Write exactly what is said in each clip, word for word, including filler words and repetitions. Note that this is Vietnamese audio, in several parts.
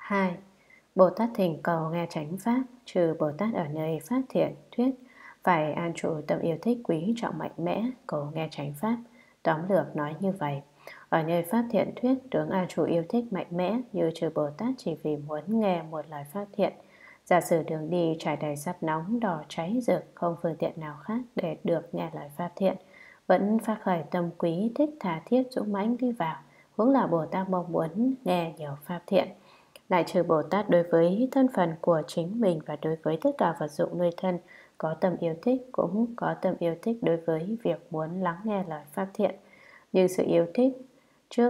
hai. Bồ Tát thỉnh cầu nghe chánh pháp, trừ Bồ Tát ở nơi pháp thiện thuyết, phải an trụ tâm yêu thích quý trọng mạnh mẽ, cầu nghe chánh pháp. Tóm lược nói như vậy: ở nơi pháp thiện thuyết, tướng an trụ yêu thích mạnh mẽ, như trừ Bồ Tát chỉ vì muốn nghe một lời pháp thiện. Giả sử đường đi trải đầy sắt nóng, đỏ cháy rực, không phương tiện nào khác để được nghe lời pháp thiện, vẫn phát khởi tâm quý thích tha thiết dũng mãnh đi vào, huống là Bồ Tát mong muốn nghe nhiều pháp thiện. Lại trừ Bồ Tát đối với thân phận của chính mình và đối với tất cả vật dụng nuôi thân có tâm yêu thích, cũng có tâm yêu thích đối với việc muốn lắng nghe lời pháp thiện. Nhưng sự yêu thích trước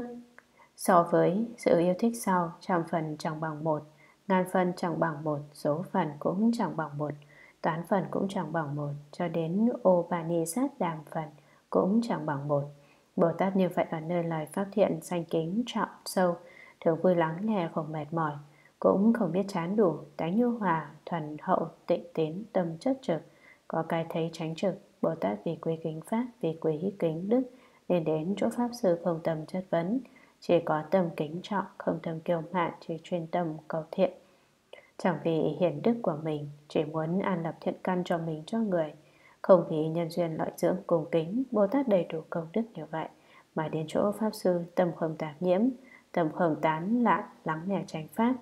so với sự yêu thích sau, trăm phần chẳng bằng một, ngàn phần chẳng bằng một, số phần cũng chẳng bằng một, toán phần cũng chẳng bằng một, cho đến Upanishad đàm phần cũng chẳng bằng một. Bồ Tát như vậy ở nơi lời pháp thiện sanh kính trọng sâu, thường vui lắng nghe không mệt mỏi, cũng không biết chán đủ, tánh nhu hòa, thuần hậu, tịnh tín, tâm chất trực, có cái thấy tránh trực. Bồ Tát vì quý kính pháp, vì quý kính đức, nên đến chỗ pháp sư không tâm chất vấn, chỉ có tâm kính trọng, không tâm kiêu mạn, chỉ chuyên tâm cầu thiện. Chẳng vì hiển đức của mình, chỉ muốn an lập thiện căn cho mình cho người, không vì nhân duyên lợi dưỡng cùng kính. Bồ Tát đầy đủ công đức như vậy mà đến chỗ pháp sư, tâm không tạp nhiễm, tâm không tán loạn, lắng nghe chánh pháp.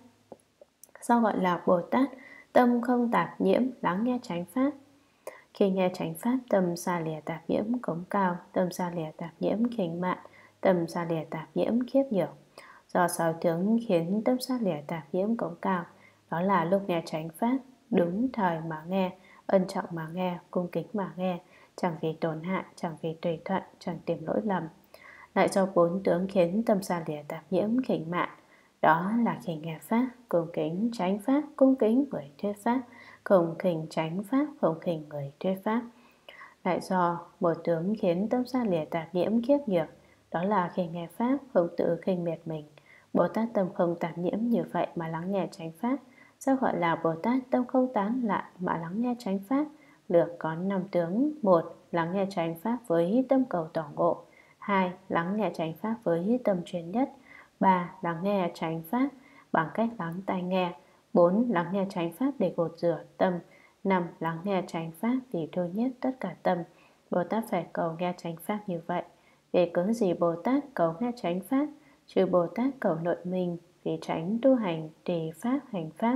Sao gọi là Bồ Tát tâm không tạp nhiễm, lắng nghe chánh pháp? Khi nghe chánh pháp, tâm xa lìa tạp nhiễm cống cao, tâm xa lìa tạp nhiễm khinh mạn, tâm xa lìa tạp nhiễm khiếp nhược. Do sáu tướng khiến tâm xa lìa tạp nhiễm cống cao, đó là lúc nghe chánh pháp, đúng thời mà nghe, ân trọng mà nghe, cung kính mà nghe, chẳng vì tổn hại, chẳng vì tùy thuận, chẳng tìm lỗi lầm. Lại do bốn tướng khiến tâm xa lìa tạp nhiễm khinh mạn, đó là khi nghe pháp, cung kính chánh pháp, cung kính người thuyết pháp, không khinh chánh pháp, không khinh người thuyết pháp. Lại do một tướng khiến tâm xa lìa tạp nhiễm khiếp nhược, đó là khi nghe pháp, không tự khinh miệt mình. Bồ Tát tâm không tạp nhiễm như vậy mà lắng nghe chánh pháp. Sao gọi là Bồ Tát tâm không tán loạn mà lắng nghe chánh pháp? Lược có năm tướng: một. Lắng nghe chánh pháp với tâm cầu tỏ ngộ. Hai. Lắng nghe chánh pháp với tâm chuyên nhất. Ba. Lắng nghe chánh pháp bằng cách lắng tai nghe. Bốn. Lắng nghe chánh pháp để gột rửa tâm. Năm. Lắng nghe chánh pháp vì thu nhất tất cả tâm. Bồ Tát phải cầu nghe chánh pháp như vậy. Vì cớ gì Bồ Tát cầu nghe chánh pháp? Trừ Bồ Tát cầu nội mình, vì tránh tu hành trì pháp hành pháp,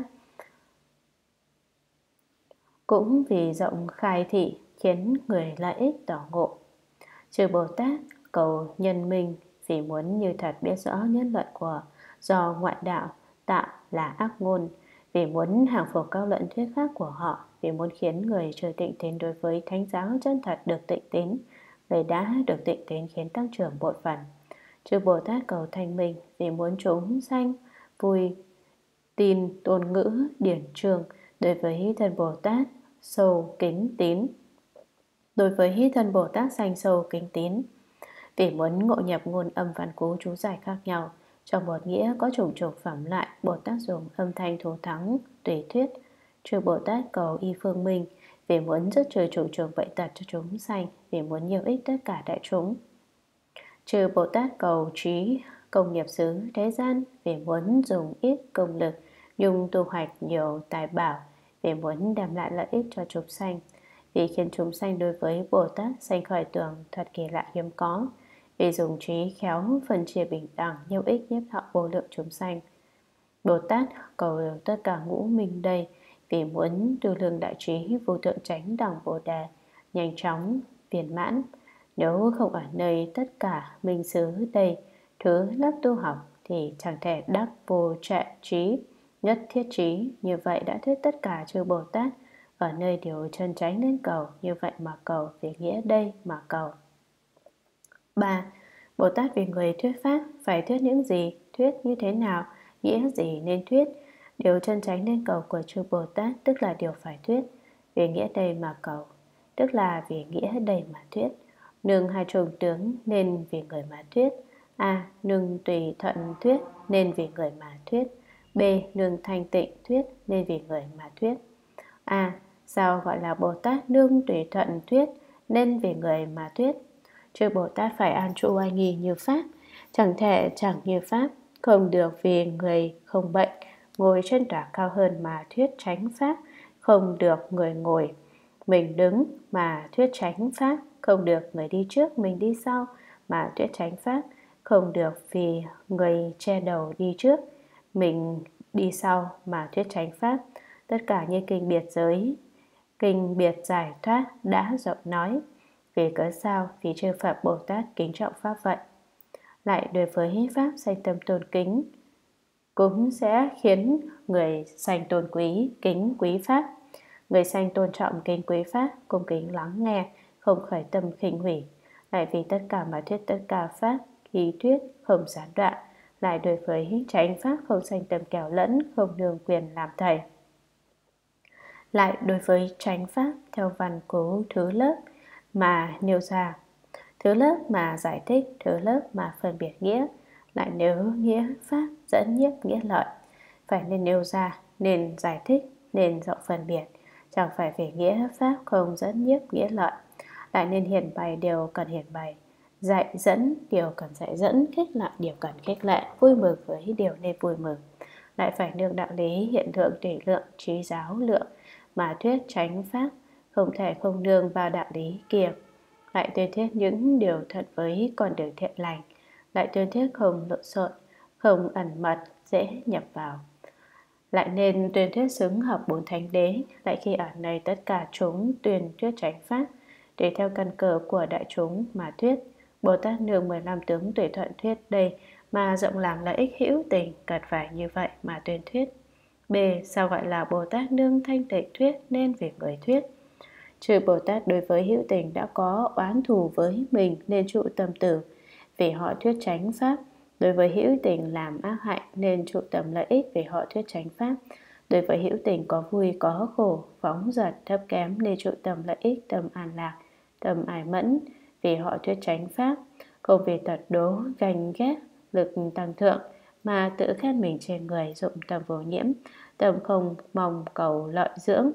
cũng vì rộng khai thị khiến người lợi ích tỏ ngộ. Trừ Bồ Tát cầu nhân minh, vì muốn như thật biết rõ nhân luận của do ngoại đạo tạo là ác ngôn, vì muốn hàng phục các luận thuyết khác của họ, vì muốn khiến người chưa tịnh tín đối với thánh giáo chân thật được tịnh tín, người đã được tịnh tín khiến tăng trưởng bội phần. Trừ Bồ Tát cầu thanh minh, vì muốn chúng sanh vui tin tôn ngữ điển trường đối với thân Bồ Tát sâu kính tín, đối với thân Bồ Tát sanh sâu kính tín. Vì muốn ngộ nhập ngôn âm văn cú chú giải khác nhau, trong một nghĩa có chủng chục phẩm lại, Bồ Tát dùng âm thanh thù thắng tùy thuyết. Trừ Bồ Tát cầu y phương minh, vì muốn dứt trừ chủng chủng bệnh tật cho chúng sanh, vì muốn nhiều ích tất cả đại chúng. Trừ Bồ Tát cầu trí công nghiệp xứ thế gian, vì muốn dùng ít công lực nhưng tu hoạch nhiều tài bảo, vì muốn đem lại lợi ích cho chúng sanh, vì khiến chúng sanh đối với Bồ Tát sanh khởi tưởng thật kỳ lạ hiếm có, vì dùng trí khéo phân chia bình đẳng nhiều ích nhiếp thọ vô lượng chúng sanh. Bồ Tát cầu tất cả ngũ minh đây, vì muốn tư lương đại trí vô thượng chánh đẳng Bồ Đề nhanh chóng viên mãn. Nếu không ở nơi tất cả minh xứ đây thứ lớp tu học, thì chẳng thể đắc vô trệ trí, nhất thiết trí. Như vậy đã thuyết tất cả chư Bồ Tát ở nơi điều chân chánh nên cầu, như vậy mà cầu, vì nghĩa đây mà cầu. Ba. Bồ Tát vì người thuyết pháp, phải thuyết những gì, thuyết như thế nào, nghĩa gì nên thuyết. Điều chân chánh nên cầu của chư Bồ Tát tức là điều phải thuyết, vì nghĩa đây mà cầu, tức là vì nghĩa đây mà thuyết. Nương hai trùng tướng nên vì người mà thuyết. A. Nương tùy thuận thuyết nên vì người mà thuyết. B. Nương thanh tịnh thuyết nên vì người mà thuyết. A. Sao gọi là Bồ Tát nương tùy thuận thuyết nên vì người mà thuyết? Chư Bồ Tát phải an trụ oai nghi như pháp, chẳng thể chẳng như pháp, không được vì người không bệnh, ngồi trên tòa cao hơn mà thuyết chánh pháp, không được người ngồi mình đứng mà thuyết chánh pháp, không được người đi trước mình đi sau mà thuyết chánh pháp, không được vì người che đầu đi trước mình đi sau mà thuyết chánh pháp. Tất cả như kinh biệt giới, kinh biệt giải thoát đã rộng nói. Vì cớ sao? Vì chư Phật Bồ Tát kính trọng pháp vậy. Lại đối với pháp sanh tâm tôn kính cũng sẽ khiến người sanh tôn quý, kính quý pháp. Người sanh tôn trọng kính quý pháp, cung kính lắng nghe, không khởi tâm khinh hủy. Lại vì tất cả mà thuyết tất cả pháp, khi thuyết không gián đoạn. Lại đối với chánh pháp không sanh tâm kẻo lẫn, không nương quyền làm thầy. Lại đối với chánh pháp theo văn cố thứ lớp mà nêu ra, thứ lớp mà giải thích, thứ lớp mà phân biệt nghĩa. Lại nếu nghĩa pháp dẫn nhiếp nghĩa lợi, phải nên nêu ra, nên giải thích, nên rộng phân biệt. Chẳng phải về nghĩa pháp không dẫn nhiếp nghĩa lợi. Lại nên hiển bày điều cần hiển bày, dạy dẫn điều cần dạy dẫn, khích lệ điều cần khích lệ, vui mừng với điều nên vui mừng. Lại phải nương đạo lý hiện tượng tùy lượng, trí giáo lượng mà thuyết chánh pháp, không thể không nương vào đạo lý kia. Lại tuyên thuyết những điều thật với con đường thiện lành. Lại tuyên thuyết không lộn xộn, không ẩn mật, dễ nhập vào. Lại nên tuyên thuyết xứng hợp bốn thánh đế. Lại khi ở nơi tất cả chúng tuyên thuyết chánh pháp, để theo căn cơ của đại chúng mà thuyết. Bồ Tát nương mười lăm tướng tùy thuận thuyết đây mà rộng làm lợi ích hữu tình, cần phải như vậy mà tuyên thuyết. B. Sao gọi là Bồ Tát nương thanh tịnh thuyết nên vì người thuyết? Trừ Bồ Tát đối với hữu tình đã có oán thù với mình nên trụ tâm tử, vì họ thuyết chánh pháp. Đối với hữu tình làm ác hại nên trụ tâm lợi ích, vì họ thuyết chánh pháp. Đối với hữu tình có vui có khổ, phóng dật thấp kém nên trụ tâm lợi ích, tâm an lạc, tâm ái mẫn, vì họ thuyết chánh pháp. Không vì tật đố, ganh ghét, lực tăng thượng mà tự khen mình trên người, dụng tâm vô nhiễm, tâm không mong cầu lợi dưỡng,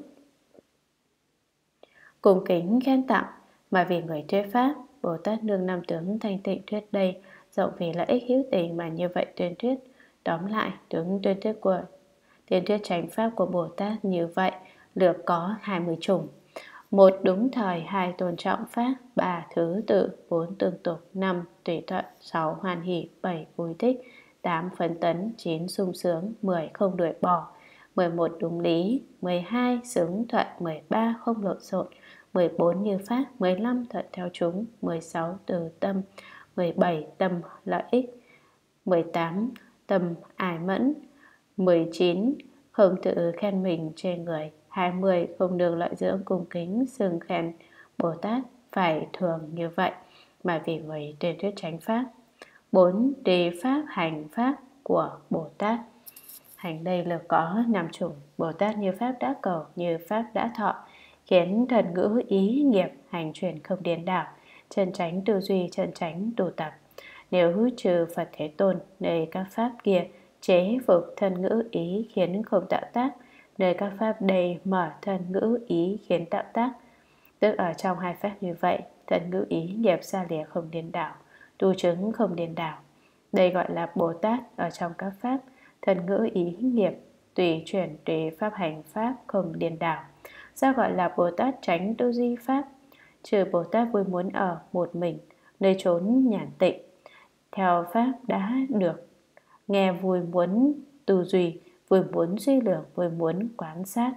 cung kính khen tặng mà vì người thuyết pháp. Bồ Tát nương năm tướng thanh tịnh thuyết đây, rộng vì lợi ích hữu tình mà như vậy tuyên thuyết. Tóm lại, tướng tuyên thuyết của tuyên thuyết chánh pháp của Bồ Tát như vậy lược có hai mươi chủng. Một đúng thời, hai tôn trọng pháp, ba thứ tự, bốn tương tục, năm tùy thuận, sáu hoan hỷ, bảy vui thích, tám phấn tấn, chín sung sướng, mười không đuổi bỏ, mười một đúng lý, mười hai xứng thuận, mười ba không lộn xộn, mười bốn như pháp, mười lăm thuận theo chúng, mười sáu từ tâm, mười bảy tâm lợi ích, mười tám tâm ái mẫn, mười chín không tự khen mình trên người, hai mươi không nương lợi dưỡng, cung kính xưng khen Bồ Tát phải thường như vậy mà vì người tuyên thuyết chánh pháp. Bốn trì pháp hành pháp của Bồ Tát. Hành đây là có năm chủng. Bồ Tát như pháp đã cầu, như pháp đã thọ, khiến thần ngữ ý nghiệp hành chuyển không điên đảo, chân chánh tư duy, chân chánh tu tập. Nếu trừ Phật Thế Tôn, nơi các pháp kia chế phục thân ngữ ý khiến không tạo tác, nơi các pháp đây mở thân ngữ ý khiến tạo tác. Tức ở trong hai pháp như vậy, thân ngữ ý nghiệp xa lìa không điên đảo, tu chứng không điên đảo. Đây gọi là Bồ Tát ở trong các pháp, thân ngữ ý nghiệp tùy chuyển tùy pháp hành pháp không điên đảo. Sao gọi là Bồ Tát tránh tư duy pháp? Trừ Bồ Tát vui muốn ở một mình, nơi trốn nhàn tịnh, theo pháp đã được, nghe vui muốn tư duy, vui muốn suy lược, vui muốn quán sát.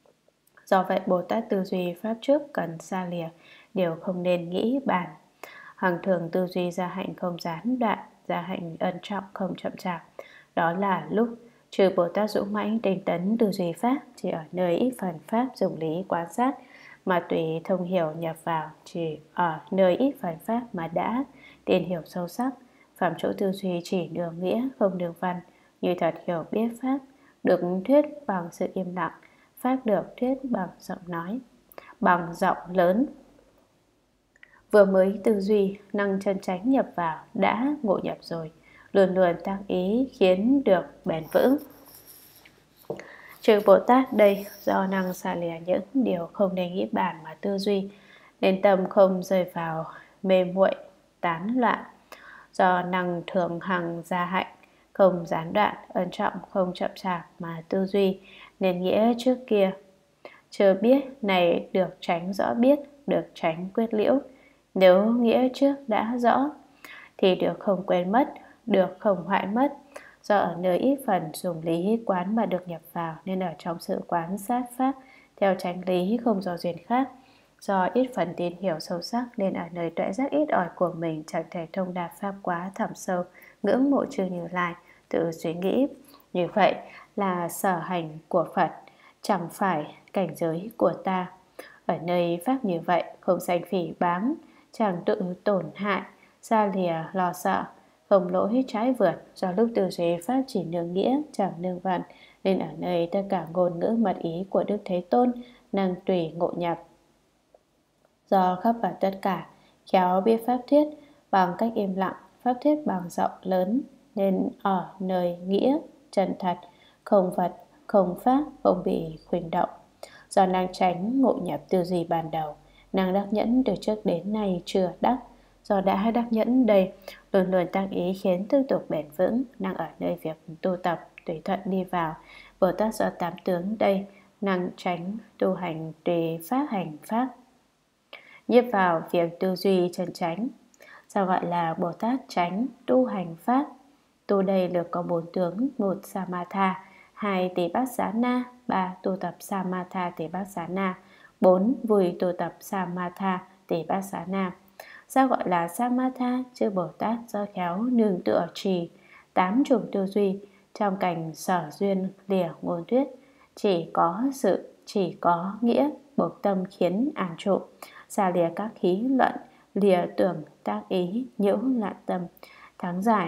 Do vậy Bồ Tát tư duy pháp trước cần xa lìa, điều không nên nghĩ bàn. Hằng thường tư duy gia hạnh không gián đoạn, gia hạnh ân trọng không chậm chạp. Đó là lúc trừ Bồ Tát dũng mãnh tinh tấn tư duy pháp, chỉ ở nơi ít phần pháp dùng lý quan sát mà tùy thông hiểu nhập vào, chỉ ở nơi ít phần pháp mà đã tin hiểu sâu sắc. Phạm chỗ tư duy chỉ đường nghĩa không đường văn, như thật hiểu biết pháp, được thuyết bằng sự im lặng, pháp được thuyết bằng giọng nói, bằng giọng lớn. Vừa mới tư duy, năng chân chánh nhập vào, đã ngộ nhập rồi, luôn luôn tăng ý khiến được bền vững. Trừ Bồ Tát đây, do năng xa lìa những điều không nên nghĩ bàn mà tư duy, nên tâm không rơi vào mê muội tán loạn. Do năng thường hằng gia hạnh, không gián đoạn, ân trọng, không chậm chạp mà tư duy, nên nghĩa trước kia. Chưa biết này được tránh rõ biết, được tránh quyết liễu. Nếu nghĩa trước đã rõ thì được không quên mất, được không hoại mất. Do ở nơi ít phần dùng lý quán mà được nhập vào, nên ở trong sự quán sát pháp theo chánh lý không do duyên khác. Do ít phần tin hiểu sâu sắc nên ở nơi tuệ giác ít ỏi của mình chẳng thể thông đạt pháp quá thẳm sâu, ngưỡng mộ chư Như Lai, tự suy nghĩ. Như vậy là sở hành của Phật, chẳng phải cảnh giới của ta. Ở nơi pháp như vậy không sanh phỉ báng, chẳng tự tổn hại, xa lìa lo sợ, không lỗi trái vượt. Do lúc tư duy pháp chỉ nương nghĩa, chẳng nương văn, nên ở nơi tất cả ngôn ngữ mật ý của Đức Thế Tôn năng tùy ngộ nhập. Do khắp vào tất cả, khéo biết pháp thuyết bằng cách im lặng, pháp thuyết bằng giọng lớn, nên ở nơi nghĩa, chân thật, không vật, không pháp, không bị khuỳnh động. Do năng tránh ngộ nhập tư duy ban đầu, năng đắc nhẫn từ trước đến nay chưa đắc. Do đã đắc nhẫn đây, luôn luôn tăng ý khiến tương tục bền vững, năng ở nơi việc tu tập, tùy thuận đi vào. Bồ Tát do tám tướng đây, năng tránh tu hành tùy pháp hành pháp, nhiếp vào việc tư duy chân chánh. Sao gọi là Bồ Tát tránh tu hành pháp? Tu đây được có bốn tướng: một Samatha, hai Tipassana, ba tu tập Samatha Tipassana, bốn vui tu tập Samatha Tipassana. Sao gọi là Samatha? Chư Bồ Tát do khéo nương tựa trì tám chủng tư duy trong cảnh sở duyên lìa ngôn thuyết, chỉ có sự, chỉ có nghĩa, buộc tâm khiến an trụ, xa lìa các khí luận, lìa tưởng tác ý, nhiễu loạn tâm, thắng giải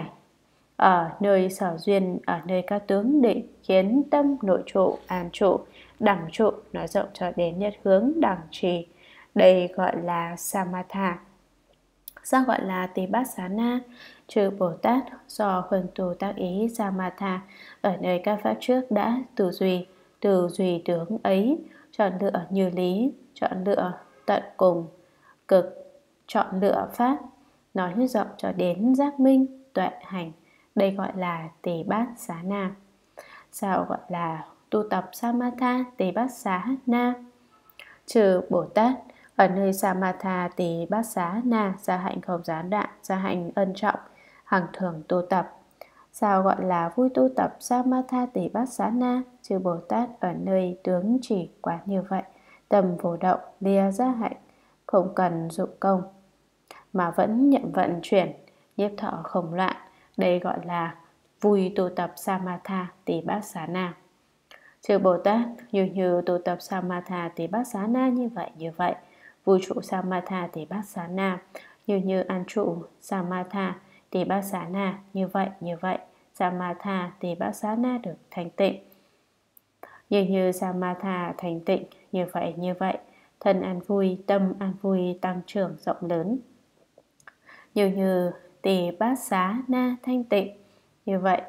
ở nơi sở duyên, ở nơi các tướng định, khiến tâm nội trụ, an trụ, đẳng trụ, nói rộng cho đến nhất hướng đẳng trì. Đây gọi là Samatha. Sao gọi là Tipassana? Chư Bồ Tát do huân tu tác ý Samatha ở nơi các pháp trước đã tư duy, từ duy tướng ấy, chọn lựa như lý, chọn lựa tận cùng, cực, chọn lựa pháp, nói rộng cho đến giác minh, tuệ hành. Đây gọi là Tipassana. Sao gọi là tu tập Samatha Tipassana? Chư Bồ Tát ở nơi Samatha Tipassana gia hạnh không gián đoạn, gia hạnh ân trọng, hằng thường tu tập. Sao gọi là vui tu tập Samatha Tipassana? Chư Bồ Tát ở nơi tướng chỉ quán như vậy, tâm vô động, lìa gia hạnh, không cần dụng công mà vẫn nhận vận chuyển, nhiếp thọ không loạn. Đây gọi là vui tu tập Samatha Tipassana. Chư Bồ Tát như như tu tập Samatha Tipassana như vậy như vậy, vui trụ Samatha Tipassana, như như an trụ Samatha Tipassana như vậy như vậy, Samatha Tipassana được thành tịnh. Như như Samatha thành tịnh, như vậy như vậy, thân an vui, tâm an vui, tăng trưởng rộng lớn. Như như Tipassana thanh tịnh, như vậy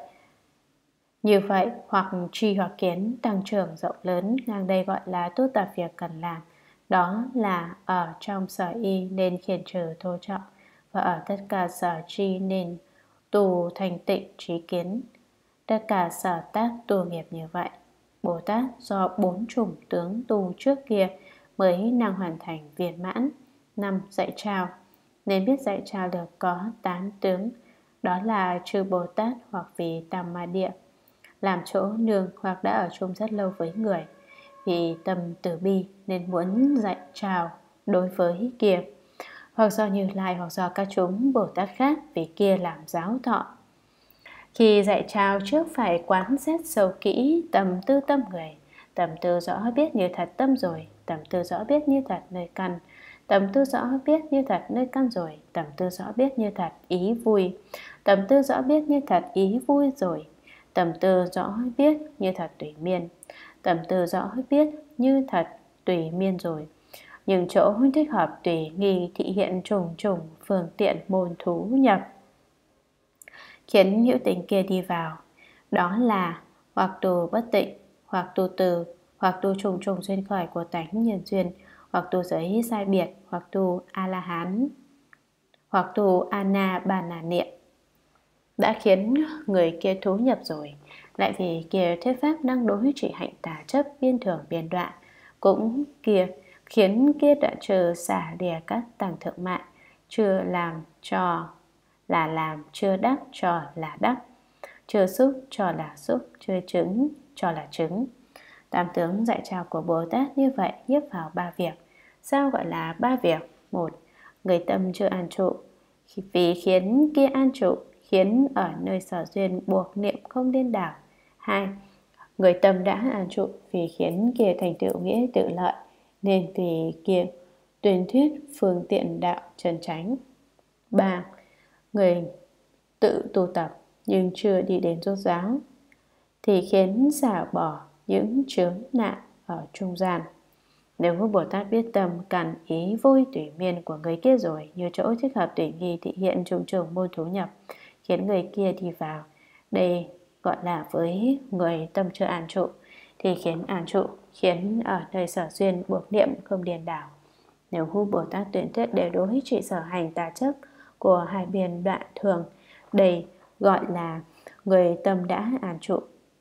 như vậy, hoặc tri hoặc kiến tăng trưởng rộng lớn. Ngang đây gọi là tu tập việc cần làm, đó là ở trong sở y nên khiển trừ thô trọng, và ở tất cả sở tri nên tu thành tịnh trí kiến. Tất cả sở tác tu nghiệp như vậy. Bồ Tát do bốn chủng tướng tu trước kia mới năng hoàn thành viên mãn. Năm dạy trao, nên biết dạy trao được có tám tướng, đó là chư Bồ Tát hoặc vì tam ma địa, làm chỗ nương hoặc đã ở chung rất lâu với người, vì tâm từ bi nên muốn dạy trao đối với kia, hoặc do Như Lai hoặc do các chúng Bồ Tát khác vì kia làm giáo thọ. Khi dạy trao trước phải quán xét sâu kỹ tâm tư tâm người, tâm tư rõ biết như thật tâm rồi, tâm tư rõ biết như thật nơi căn, tâm tư rõ biết như thật nơi căn rồi, tâm tư rõ biết như thật ý vui, tâm tư rõ biết như thật ý vui rồi, tâm tư rõ biết như thật tùy miên, tâm tư rõ biết như thật tùy miên rồi. Nhưng chỗ thích hợp tùy nghi thị hiện trùng trùng phương tiện môn thú nhập, khiến hữu tình kia đi vào, đó là hoặc tu bất tịnh, hoặc tu từ, hoặc tu trùng trùng duyên khởi của tánh nhân duyên, hoặc tu giới sai biệt, hoặc tu A-la-hán, hoặc tu Ana-ba-na niệm. đã khiến người kia thú nhập rồi, lại vì kia thuyết pháp năng đối trị hạnh tà chấp biên thường biên đoạn, cũng kia khiến kia đã trừ xả lìa các tầng thượng mạng, chưa làm cho là làm, chưa đắc cho là đắc, chưa xúc cho là xúc, chưa chứng cho là chứng. Tam tướng dạy trao của Bồ Tát như vậy nhiếp vào ba việc. Sao gọi là ba việc? Một, người tâm chưa an trụ, vì khiến kia an trụ, khiến ở nơi sở duyên buộc niệm không điên đảo. Hai, người tâm đã an trụ, vì khiến kia thành tựu nghĩa tự lợi, nên vì kia tuyên thuyết phương tiện đạo chân chánh. Ba, người tự tu tập nhưng chưa đi đến rốt ráo, thì khiến xả bỏ những chướng nạn ở trung gian. Nếu Bồ Tát biết tâm cản ý vui tùy miên của người kia rồi, như chỗ thích hợp tùy nghi thị hiện trùng trùng môn thú nhập, khiến người kia đi vào, đây gọi là với người tâm chưa an trụ, thì khiến an trụ, khiến ở nơi sở duyên buộc niệm không điên đảo. Nếu Hu Bồ Tát tuyển thuyết đều đối trị sở hành tà chấp của hai biên đoạn thường, đây gọi là người tâm đã an trụ,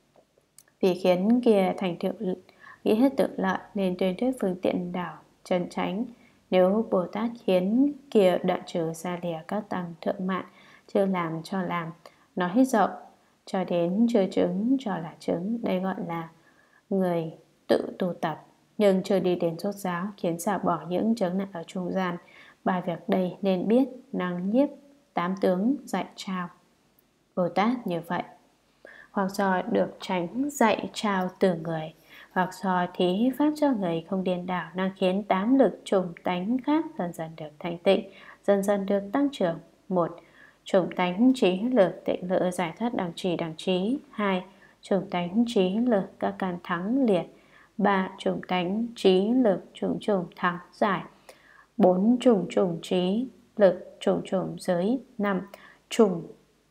vì khiến kia thành tựu nghĩ hết tự lợi, nên tuyên thuyết phương tiện đảo chân chánh. Nếu Bồ Tát khiến kia đoạn trừ xa lìa các tăng thượng mạng, chưa làm cho làm, nói rộng cho đến chưa chứng cho là chứng, đây gọi là người tự tu tập nhưng chưa đi đến rốt ráo, khiến xả bỏ những chướng nạn ở trung gian. Ba việc đây nên biết năng nhiếp tám tướng dạy trao. Bồ Tát như vậy, hoặc do được tránh dạy trao từ người, hoặc do thí pháp cho người không điên đảo, năng khiến tám lực trùng tánh khác dần dần được thanh tịnh, dần dần được tăng trưởng. Một, trùng tánh trí lực tịnh lự giải thoát đẳng trì đẳng trí. Hai, trùng tánh trí lực các căn thắng liệt. Ba, trùng tánh trí lực trùng trùng thắng giải. Bốn, trùng trùng trí lực trùng trùng giới. Năm, trùng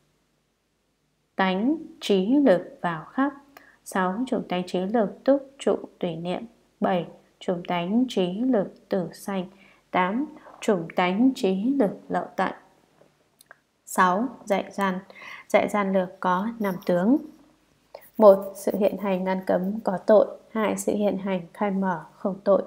tánh trí lực vào khắp. Sáu, trùng tánh trí lực túc trụ tùy niệm. Bảy, trùng tánh trí lực tử sanh. Tám, trùng tánh trí lực lậu tận. Sáu, dạy gian. Dạy gian lược có năm tướng. Một, sự hiện hành ngăn cấm có tội. Hai, sự hiện hành khai mở không tội.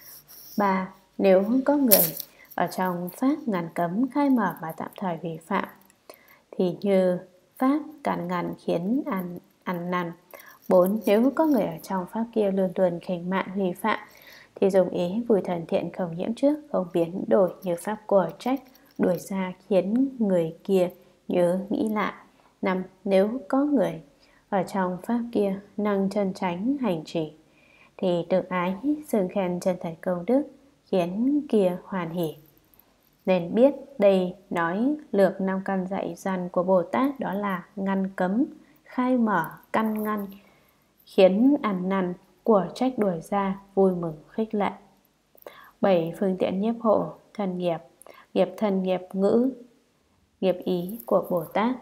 Ba, nếu có người ở trong pháp ngăn cấm khai mở mà tạm thời vi phạm, thì như pháp cản ngăn khiến ăn, ăn năn. Bốn, nếu có người ở trong pháp kia luôn luôn khinh mạn vi phạm, thì dùng ý vui thần thiện không nhiễm trước, không biến đổi như pháp của trách, đuổi ra khiến người kia nhớ nghĩ lại. Năm, nếu có người ở trong pháp kia năng chân chánh hành trì, thì tự ái xưng khen chân thật công đức, khiến kia hoàn hỷ. Nên biết đây nói lược năm căn dạy gian của Bồ Tát, đó là ngăn cấm, khai mở, căn ngăn, khiến ăn năn, của trách đuổi ra, vui mừng khích lệ. Bảy, phương tiện nhiếp hộ thân nghiệp. Nghiệp thân, nghiệp ngữ, nghiệp ý của Bồ Tát.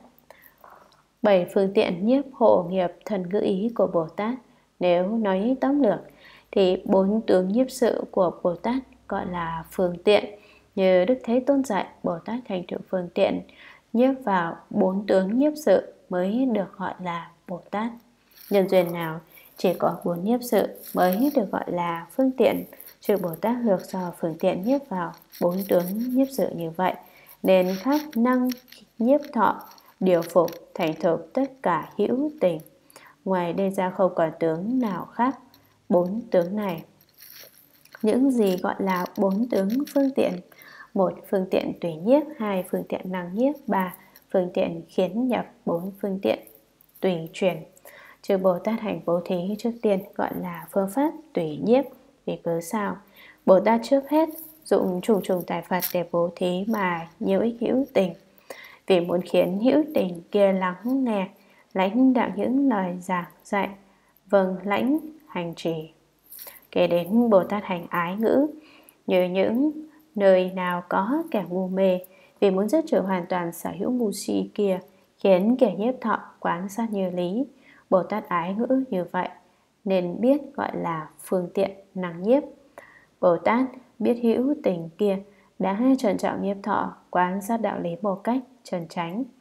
Bảy phương tiện nhiếp hộ nghiệp thân ngữ ý của Bồ Tát. Nếu nói tóm lược thì bốn tướng nhiếp sự của Bồ Tát gọi là phương tiện. Như Đức Thế Tôn dạy, Bồ Tát thành tựu phương tiện nhiếp vào bốn tướng nhiếp sự mới được gọi là Bồ Tát. Nhân duyên nào chỉ có bốn nhiếp sự mới được gọi là phương tiện, trừ Bồ Tát lược do phương tiện nhiếp vào bốn tướng nhiếp sự như vậy, nên khắp năng nhiếp thọ, điều phục, thành thục tất cả hữu tình. Ngoài đây ra không còn tướng nào khác bốn tướng này. Những gì gọi là bốn tướng phương tiện? Một, phương tiện tùy nhiếp. Hai, phương tiện năng nhiếp. Ba, phương tiện khiến nhập. Bốn, phương tiện tùy truyền. Chư Bồ Tát hành bố thí trước tiên gọi là phương pháp tùy nhiếp. Vì cớ sao? Bồ Tát trước hết dụng trùng trùng tài Phật để bố thí mà nhiều ích hữu tình, vì muốn khiến hữu tình kia lắng nghe, lãnh đạo những lời giảng dạy, vâng lãnh hành trì. Kể đến Bồ Tát hành ái ngữ, như những nơi nào có kẻ ngu mê, vì muốn dứt trừ hoàn toàn sở hữu ngu si kia, khiến kẻ nhiếp thọ quán sát như lý. Bồ Tát ái ngữ như vậy nên biết gọi là phương tiện năng nhiếp. Bồ Tát biết hữu tình kia đã trân trọng nhiếp thọ quán sát đạo lý một cách trần tránh,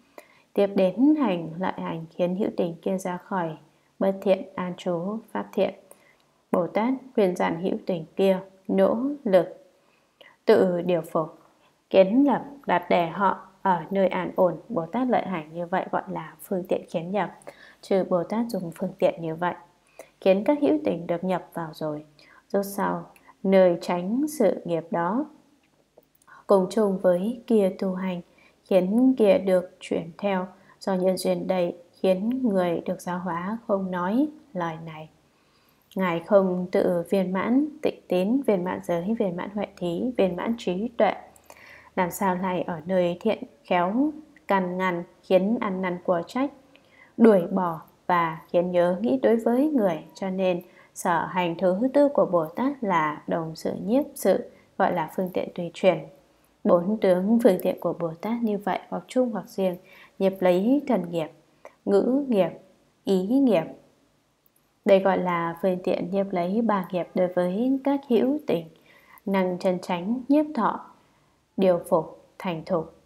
Tiếp đến hành lợi hành khiến hữu tình kia ra khỏi bất thiện an trú pháp thiện. Bồ Tát khuyên dặn hữu tình kia nỗ lực tự điều phục, kiến lập đặt để họ ở nơi an ổn. Bồ Tát lợi hành như vậy gọi là phương tiện kiến nhập. Trừ Bồ Tát dùng phương tiện như vậy, khiến các hữu tình được nhập vào rồi, rốt sau nơi tránh sự nghiệp đó, cùng chung với kia tu hành, khiến kia được chuyển theo. Do nhân duyên đầy khiến người được giáo hóa không nói lời này. Ngài không tự viên mãn tịnh tín, viên mãn giới, viên mãn huệ thí, viên mãn trí tuệ, làm sao lại ở nơi thiện khéo căn ngăn, khiến ăn năn của trách, đuổi bỏ và khiến nhớ nghĩ đối với người. Cho nên sở hành thứ tư của Bồ Tát là đồng sự nhiếp sự, gọi là phương tiện tùy chuyển. Bốn tướng phương tiện của Bồ Tát như vậy, hoặc chung hoặc riêng, nghiệp lấy thần nghiệp, ngữ nghiệp, ý nghiệp. Đây gọi là phương tiện nhiếp lấy ba nghiệp đối với các hữu tình, năng chân chánh nhiếp thọ, điều phục, thành thục.